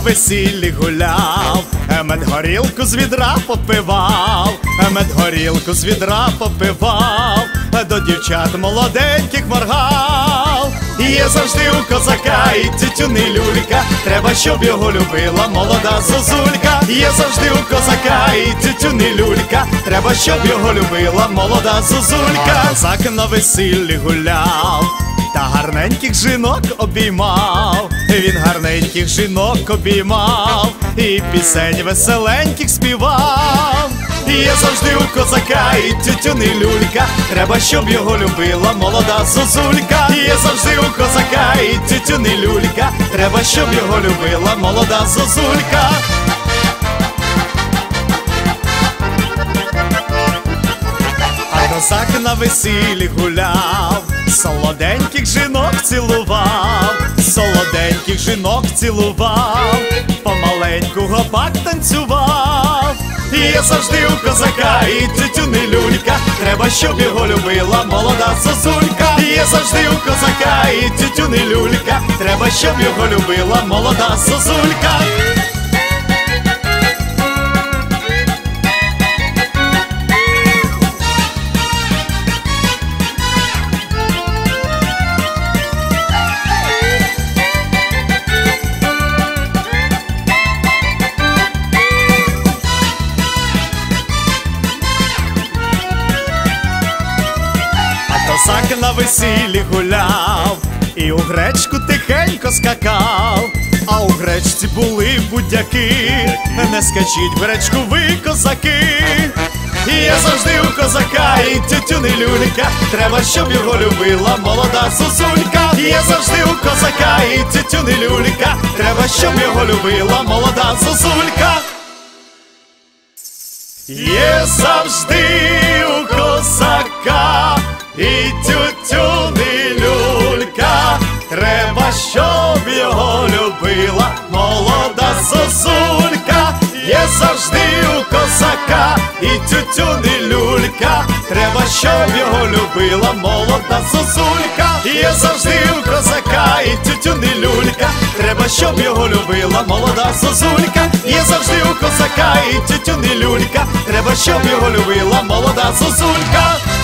весіллі гуляв, медгорілку з відра попивав, медгорілку з відра попивав, до дівчат молоденьких моргав. Є завжди у козака і тютюни люлька, треба, щоб його любила молода зозулька. Є завжди у козака і тютюни люлька, треба, щоб його любила молода зозулька. Козак на весіллі гуляв, та гарненьких жінок обіймав, він гарненьких жінок обіймав, і пісень веселеньких співав. Є завжди у козака і тютюни люлька, треба, щоб його любила молода зозулька. Є завжди у козака і тютюни люлька, треба, щоб його любила молода зозулька. А козак на весіллі гуляв, солоденьких жінок цілував, солоденьких жінок цілував, помаленьку гопак танцював. Є завжди у козака і тютюни люлька, треба, щоб його любила молода зозулька. Є завжди у козака і тютюни люлька, треба, щоб його любила молода зозулька. Козак на весіллі гуляв, і у гречку тихенько скакав, а у гречці були будяки, не скачіть в гречку ви, козаки. Є завжди у козака і тютюни люлька, треба, щоб його любила молода зозулька. Є завжди у козака і тютюни люлька, треба, щоб його любила молода зозулька. Є завжди у козака і тютюни люлька, треба, щоб його любила молода зозулька. Є завжди у козака і тютюни люлька, треба, щоб його любила молода зозулька. Є завжди у козака і тютюни люлька, треба, щоб його любила молода зозулька. Є завжди у козака і тютюни люлька, треба, щоб його любила молода зозулька.